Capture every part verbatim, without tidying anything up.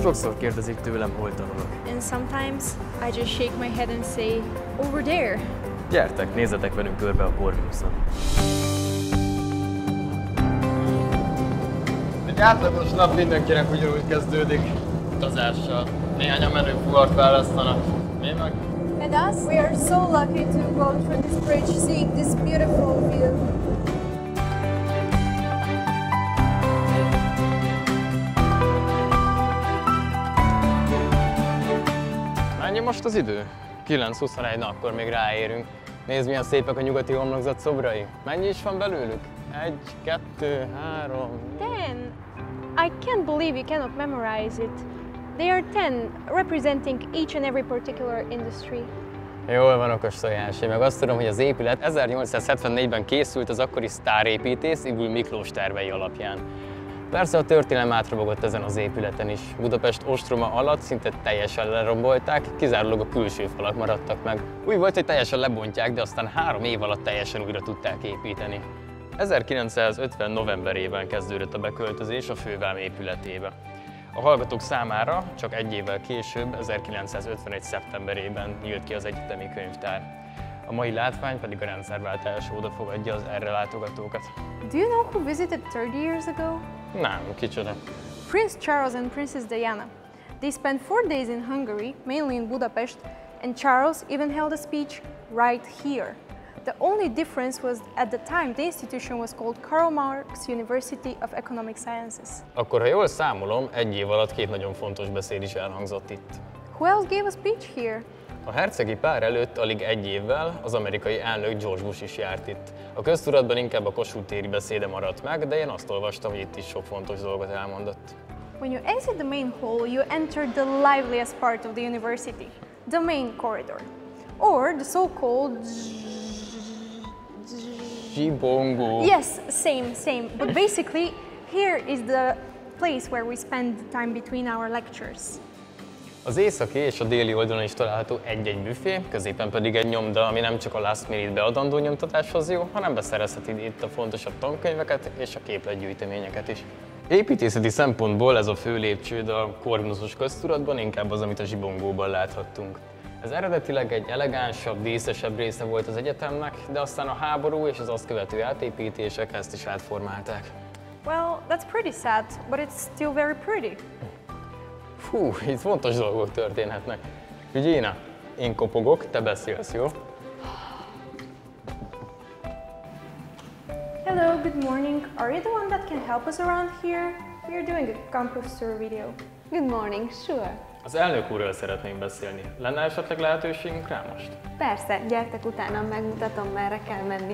Sokszor kérdezik tőlem, hol tanulok. And sometimes I just shake my head and say, over there. Gyertek, nézzetek velünk körbe a Corvinuson. Egy átlagos nap mindenkinek ugyanúgy kezdődik. Utazással. Néhányan menőfugart választanak. Mi meg? And us, we are so lucky to go through this bridge, seeing this beautiful view. Mennyi most az idő? kilenc huszonegy, na akkor még ráérünk. Nézd, milyen szépek a nyugati homlokzat szobrai. Mennyi is van belőlük? Egy, kettő, három... Ten! I can't believe you cannot memorize it. They are ten, representing each and every particular industry. Jól van, okos tojás. Én meg azt tudom, hogy az épület ezernyolcszázhetvennégyben készült az akkori sztárépítész Ybl Miklós tervei alapján. Persze a történelem átrobogott ezen az épületen is. Budapest ostroma alatt szinte teljesen lerombolták, kizárólag a külső falak maradtak meg. Úgy volt, hogy teljesen lebontják, de aztán három év alatt teljesen újra tudták építeni. ezerkilencszázötven novemberében kezdődött a beköltözés a fővám épületébe. A hallgatók számára csak egy évvel később, ezerkilencszázötvenegy szeptemberében nyílt ki az egyetemi könyvtár. A mai látvány pedig a rendszerváltás óta fogadja az erre látogatókat. Do you know who visited thirty years ago? Nem, kicsoda. Prince Charles and Princess Diana. They spent four days in Hungary, mainly in Budapest, and Charles even held a speech right here. The only difference was at the time the institution was called Karl Marx University of Economic Sciences. Akkor, ha jól számolom, egy év alatt két nagyon fontos beszéd is elhangzott itt. Who else gave a speech here? A hercegi pár előtt alig egy évvel az amerikai elnök George Bush is járt itt. A köztudatban inkább a Kossuth téri beszéde maradt meg, de én azt olvastam, hogy itt is sok fontos dolgot elmondott. When you exit the main hall, you enter the liveliest part of the university, the main corridor, or the so-called Zsibongó. Yes, same, same. But basically, here is the place where we spend time between our lectures. Az északi és a déli oldalon is található egy-egy büfé, középen pedig egy nyomda, ami nem csak a last minute beadandó nyomtatáshoz jó, hanem beszerezheti itt a fontosabb tankönyveket és a képletgyűjteményeket is. Építészeti szempontból ez a fő lépcsőd a Corvinusos köztudatban inkább az, amit a Zsibongóban láthattunk. Ez eredetileg egy elegánsabb, díszesebb része volt az egyetemnek, de aztán a háború és az azt követő átépítések ezt is átformálták. Well, that's pretty sad, but it's still very pretty. Fú, itt fontos dolgok történhetnek. Regina, én kopogok, te beszélsz, jó? Hello, good morning. Are you the one that can help us around here? We are doing a campus tour video. Good morning, sure. Az elnök úrral szeretnénk beszélni. Lenne esetleg lehetőségünk rá most? Persze, gyertek utána, megmutatom, merre kell menni.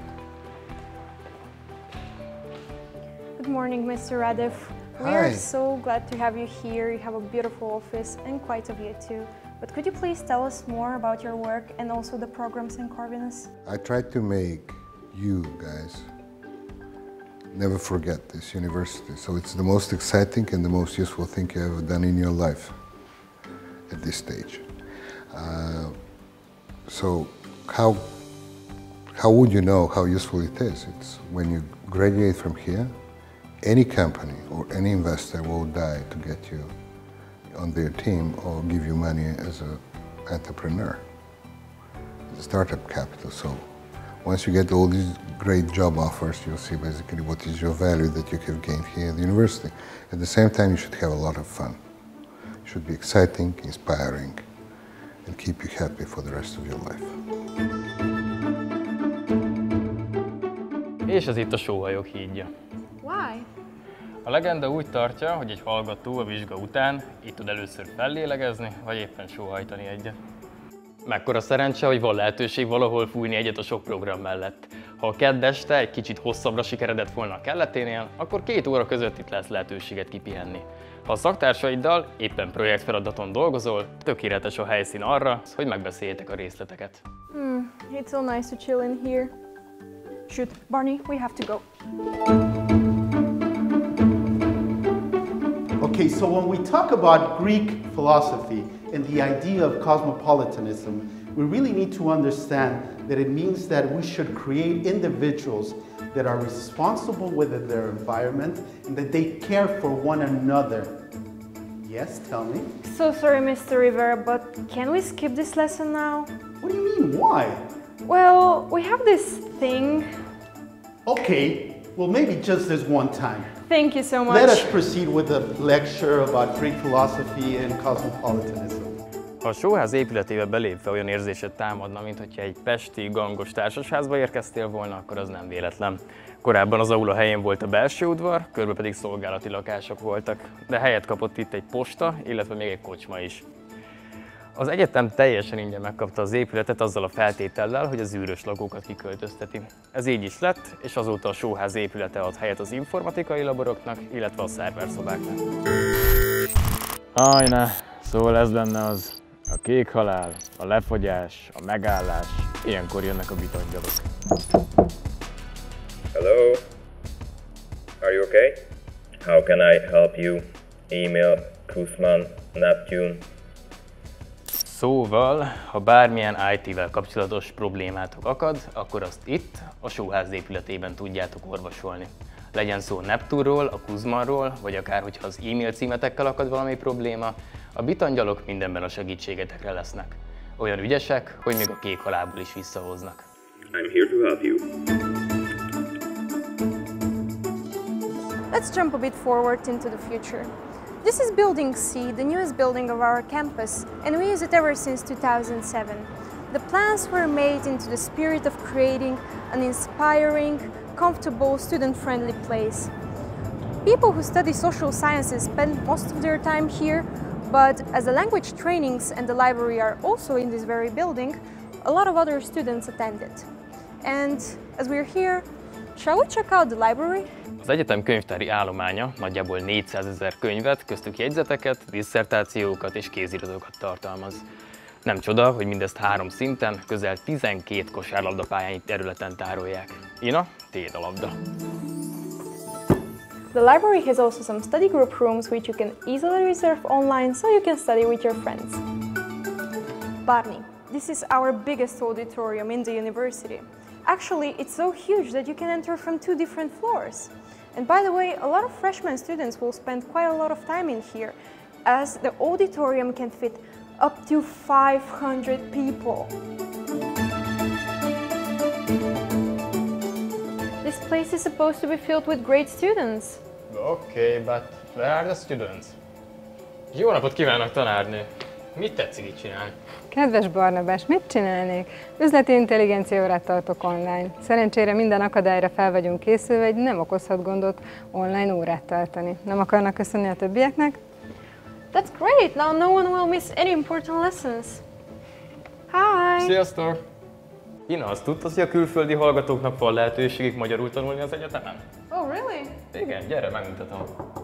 Good morning, mister Radev. We Hi. are so glad to have you here. You have a beautiful office and quite a view too. But could you please tell us more about your work and also the programs in Corvinus? I tried to make you guys never forget this university. So it's the most exciting and the most useful thing you ever done in your life at this stage. Uh, so how, how would you know how useful it is? It's when you graduate from here, any company or any investor will die to get you on their team or give you money as an entrepreneur, as a startup capital. So once you get all these great job offers, you'll see basically what is your value that you have gained here at the university. At the same time, you should have a lot of fun. It should be exciting, inspiring, and keep you happy for the rest of your life. És ez itt a sóhajok hídja. Why? A legenda úgy tartja, hogy egy hallgató a vizsga után itt tud először fellélegezni, vagy éppen sóhajtani egyet. Mekkora szerencse, hogy van lehetőség valahol fújni egyet a sok program mellett. Ha a kedd este egy kicsit hosszabbra sikeredett volna a kelleténél, akkor két óra között itt lesz lehetőséget kipihenni. Ha a szaktársaiddal éppen projektfeladaton dolgozol, tökéletes a helyszín arra, hogy megbeszéljétek a részleteket. Hmm, it's so nice to chill in here. Shoot, Barney, we have to go. Okay, so when we talk about Greek philosophy and the idea of cosmopolitanism, we really need to understand that it means that we should create individuals that are responsible with their environment and that they care for one another. Yes, tell me. So sorry, Mister Rivera, but can we skip this lesson now? What do you mean, why? Well, we have this thing. Okay, well maybe just this one time. Thank you so much. Let us proceed with the lecture about Greek philosophy and cosmopolitanism. Ha a sóház épületébe belépve olyan érzésed támadna, mint hogyha egy pesti, gangos társasházba érkeztél volna, akkor az nem véletlen. Korábban az aula helyén volt a belső udvar, körbe pedig szolgálati lakások voltak, de helyet kapott itt egy posta, illetve még egy kocsma is. Az egyetem teljesen ingyen megkapta az épületet azzal a feltétellel, hogy az űrös lakókat kiköltözteti. Ez így is lett, és azóta a sóház épülete ad helyet az informatikai laboroknak, illetve a szerverszobáknak. Ajna, szóval ez lenne az. A kék halál, a lefagyás, a megállás, ilyenkor jönnek a bitongyalok. Hello? Are you okay? How can I help you? Email, Kuzman, Neptune. Szóval, ha bármilyen í té-vel kapcsolatos problémátok akad, akkor azt itt, a sóház épületében tudjátok orvosolni. Legyen szó Neptunról, a Kuzmanról, vagy akár hogyha az e-mail címetekkel akad valami probléma, a bitangyalok mindenben a segítségetekre lesznek. Olyan ügyesek, hogy még a kék halálból is visszahoznak. I'm here to help you. Let's jump a bit forward into the future. This is Building C, the newest building of our campus, and we use it ever since two thousand seven. The plans were made into the spirit of creating an inspiring, comfortable, student-friendly place. People who study social sciences spend most of their time here, but as the language trainings and the library are also in this very building, a lot of other students attend it. And as we're here, shall we check out the library? Az egyetem könyvtári állománya nagyjából négyszázezer könyvet, köztük jegyzeteket, disszertációkat és kéziratokat tartalmaz. Nem csoda, hogy mindezt három szinten, közel tizenkét kosárlabdapályányi területen tárolják. Ina, tiéd a labda. The library has also some study group rooms which you can easily reserve online so you can study with your friends. Barni, this is our biggest auditorium in the university. Actually, it's so huge that you can enter from two different floors. And by the way, a lot of freshman students will spend quite a lot of time in here, as the auditorium can fit up to five hundred people. This place is supposed to be filled with great students. Okay, but where are the students? Jó napot kívánok, tanárnő! Mit tetszik itt csinálni? Kedves Barnabás, mit csinálnék? Üzleti intelligencia órát tartok online. Szerencsére minden akadályra fel vagyunk készülve, hogy nem okozhat gondot online órát tartani. Nem akarnak köszönni a többieknek? That's great! Now no one will miss any important lessons. Hi! Sziasztok! Ina, azt tudtad, hogy a külföldi hallgatóknak van lehetőségük magyarul tanulni az egyetemen? Oh, really? Igen, gyere, megmutatom.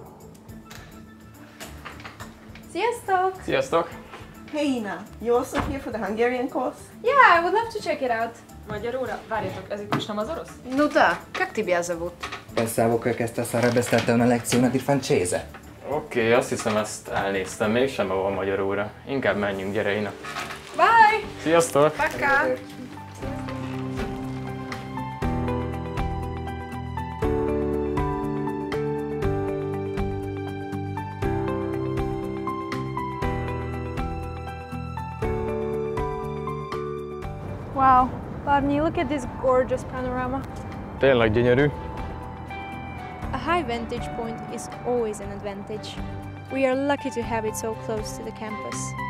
Sziasztok! Sziasztok! Hey Ina, you also here for the Hungarian course? Yeah, I would love to check it out. Magyaróra? Várjatok, ez itt most nem az orosz? Ну да, как тебя зовут? Pensavo che questa sarebbe stata una lezione di francese. Oké, okay, azt hiszem ezt elnéztem, mégsem van magyar óra. Inkább menjünk, gyere Ina. Bye! Sziasztok! Пока! Wow, Barni, look at this gorgeous panorama. Tényleg gyönyörű. A high vantage point is always an advantage. We are lucky to have it so close to the campus.